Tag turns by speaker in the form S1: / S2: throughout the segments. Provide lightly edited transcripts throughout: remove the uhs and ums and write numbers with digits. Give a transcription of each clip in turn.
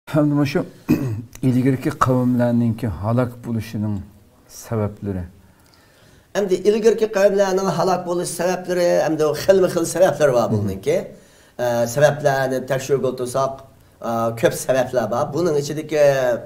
S1: Hem şu ilgirki kavimlerninki halak buluşunun sebepleri.
S2: Hem de ilgirki kavimlerinin halak buluş sebepleri hem de xil sebepler var bununki. Sebeplerini tekşir olursak köp sebepler var. Bunun içindeki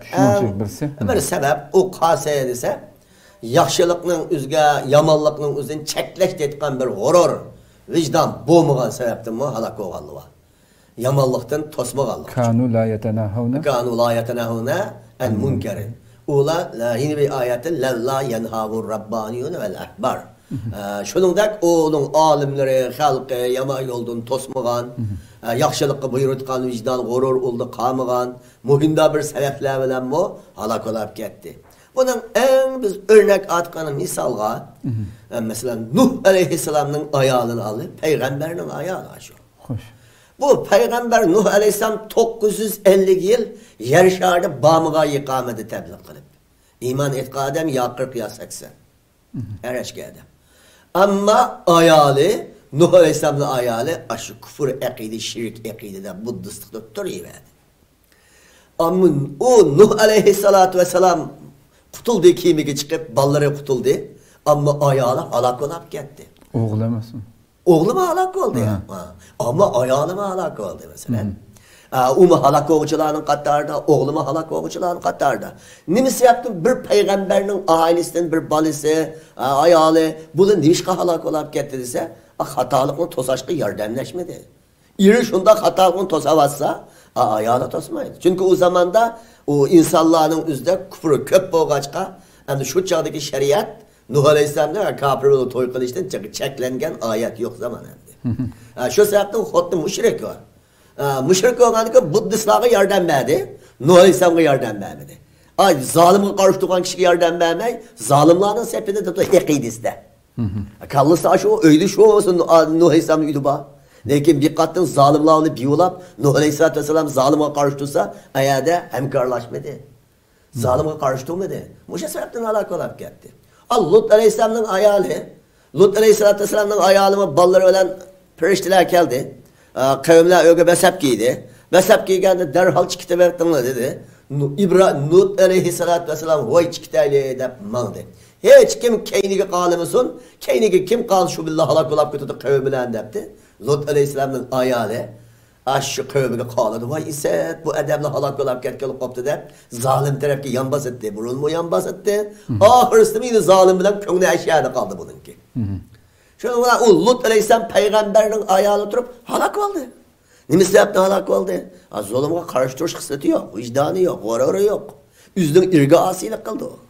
S2: bir sebep o kasaya dese yaxşılıkның üzge, yamanlıkның üzün çekleşti etken bir horor, vicdan boğmuğan sebepten mi halak oğallı var. Yamanlıktan tosmağallı.
S1: Kanu la yetenahuna.
S2: Kanu la yetenahuna el munkeri. Ula yeni bir ayette la yenhavur rabbaniyun vel ahbar. Şunundak onun alimleri, halkı, yama yoldan tosmağan, yaxşılıkı buyurutkan vicdan, horor oldu kamıgan, muhimda bir sebepler bilen bu halak olup gitti. Bunun en biz örnek atkanı misalga, mesela Nuh aleyhisselamın ayağını alıp, peygamberinin ayağını aşıyor.
S1: Hoş.
S2: Bu peygamber Nuh aleyhisselam 950 yıl yer şarı bağımığa ikameti tebliğ kılıp. İman etkadem ya 40 ya 80. Her eşkede. Ama ayalı, Nuh aleyhisselamın ayalı aşı küfür ekidi, şirk ekidi de Buddhistlikte duruyor. Ama o Nuh aleyhissalatu vesselam kutuldu kimiki çıkıp balları kutuldu ama ayağı halak olup gitti.
S1: Oğlamasın.
S2: Oğlu mu halak oldu ya? Ama ayağı mı halak oldu mesela? Umu halak oğucularının katlarda, oğlu mu halak oğucularının katlarda. Nimisi yaptım bir peygamberinin ailesinden bir balisi, ayağı, bunu nişka halak olup gitti dese, hatalıkın tosaşkı yardımleşmedi. İri şunda hatalıkın tosavazsa, ayağı tosmaydı. Çünkü o zamanda o insanların üzerinde küfürü köp boğaçka, yani şu çağdaki şeriat, Nuh Aleyhisselam'da kafir olup toy kılıçtan çeklengen ayet yok zaman hem de. Şu sebepten hodlu müşrik var. Müşrik olan ki Buddhistlara yardım verdi, Nuh Aleyhisselam'a yardım vermedi. Zalimle karıştıran kişiye yardım vermeyi, zalimlerin sepeti de ekidizde. Kallısı aşı öyle şu olsun Nuh Aleyhisselam'ın üdüba. Lakin bir katın zalimlerini biyolap, Nuh Aleyhisselatü Vesselam zalimle karıştırsa, ayada hemkarlaşmadı. Zalimle karıştırmadı. Bu sebepten alakalı olup gitti. Lut Aleyhisselam'ın ayağı, Lut Aleyhisselatü Vesselam'ın ayağını balları olan periştiler geldi. Kavimler öyle besep giydi. Besep giyken derhal çıktı verdiğini dedi. Lut Aleyhisselatü Vesselam vay çıktı deyip mağdı. Hiç kim keynigi kalımısın, keynigi kim kal şu billah halak olup götürdü kavimler deyipti. Lut Aleyhisselam'ın ayağı aşı kavimine kaladı. Vay iset bu edemle halak olup ketkelik koptu deyip zalim tarafki yanbaz etti. Burun mu yanbaz etti? Ahırısı mıydı zalim bilen könlü eşyada kaldı bununki. Şöyle o Lut Aleyhisselam peygamberinin ayağına oturup halak oldu. Nimisi yaptı halak oldu. Zulümle karıştırış kısmeti yok, vicdanı yok, horarı yok. Üzdün irga asilik kıldı o.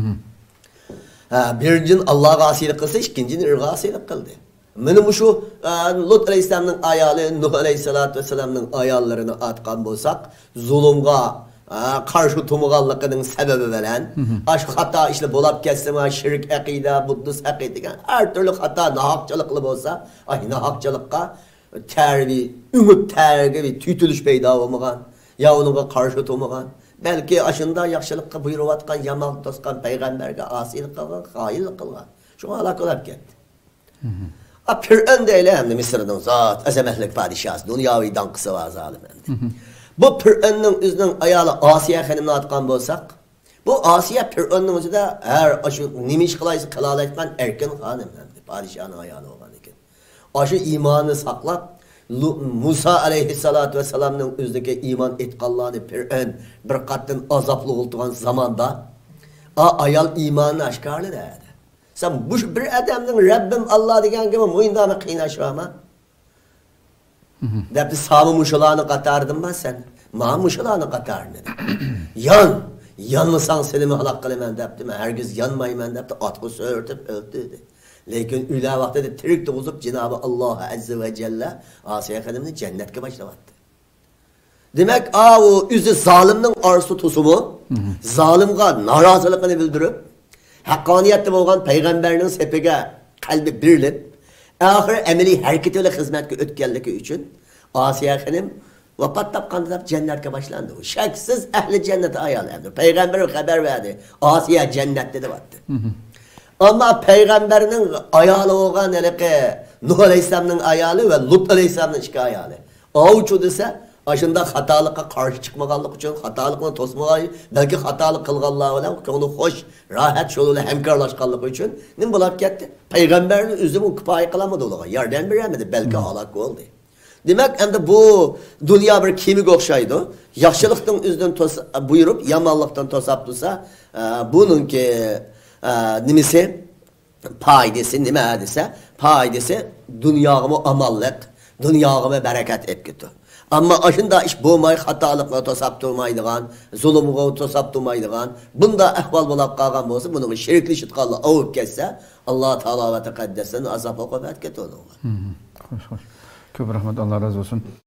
S2: Birincinin Allah'a asilik kılsa, ikincinin irga asilik kıldı. Benim şu Lut Aleyhisselam'ın ayağı, Nuh Aleyhisselatü Vesselam'ın ayağlarını atkan bolsak, zulümge karşı tumuğallıkının sebebi veren, aşk hata işte bolap kesme, şirk ekide, Buddhist ekide, her türlü hata nahakçılıklı bolsa, nahakçılıkka terbi, ümit terbi, tütülüş peyda olmagan, ya onunla karşı tumuğan, belki aşında yakşılıkka buyuruvatkan, yamak toskan, peygamberge asilik kılgan, hayırlık kılgan. Şuna alak olap gitti. Pir'en de öyle hem de Mısır'ın zat, azametlik padişahı, dünyavi dankısı var zalim hem de. Bu Pir'en'in üzerinin ayağı Asiye Hanım'la atkan bolsak, bu Asiye Pir'en'in üzerinde her aşı nimiş kılaysı kılal etmen erken hanım hem de, padişahın ayağını olan iken. Aşı imanı saklap, Musa aleyhissalatü vesselam'ın üzerindeki iman etkallarını Pir'en bir katın azaplı olduğun zamanda, ayal imanı aşkarlı derdi. Sen bu bir adamın Rabbim Allah diyen gibi muyunda mı kıynaşıyor ama? Deyip sağımı muşulağını katardım ben sen. Ma muşulağını katardım dedim. Yanmasan seni mi halak kılayım deyip herkes yanmayayım deyip atkı örtüp öldü dedi. Lakin üla vakti de tirik doğuzup Cenab-ı Allah Azze ve Celle Asiye Hanım'ını cennetke başlamadı. Demek o üzü zalimnin arzu tusumu, zalimga narazılıkını bildirip, hakkaniyetli olan peygamberinin sepege kalbi birlip, ahir emeli hareketiyle hizmetke ötkenliki için Asiye Hanım vefat tapkandı cennetke başlandı. Şeksiz ehli cennete ayarlandı. Peygamber haber verdi. Asiye cennette de battı. Ama peygamberinin ayalı olan Nuh Aleyhisselam'ın ayalı ve Lut Aleyhisselam'ın iki ayalı. Avuçu dese aşında hatalıkka karşı çıkmaganlık için, hatalıkla tosmagay, belki hatalık kılganlığı bilen ko'ngli hoş, rahat yoluyla hemkarlaşkanlık için nim bulap ketdi? Peygamberin üzümü kifoya qilamadı ularga, yordam beremedi, belki halak bo'ldi. Demek endi bu dünya bir kemik o'xshaydi. Yaxshilikdan o'zidan buyurup yomonlikdan to'sab tursa, buningki nimasi paydası nima desa, paydası dünyagıma amallik, dünyagıma bereket etkitti. Ama aşında iş bo'lmay, xatolikqa to'sab turmaydigan, zulmga to'sab turmaydigan, bunda ahvol bo'lib qolgan bo'lsa, buning shirkli shitqonlar ovib ketsa, Alloh taolo va taqaddasdan azob oqibat ketadi.
S1: Xo'sh, xo'sh. Ko'p rahmat, Alloh razı olsun.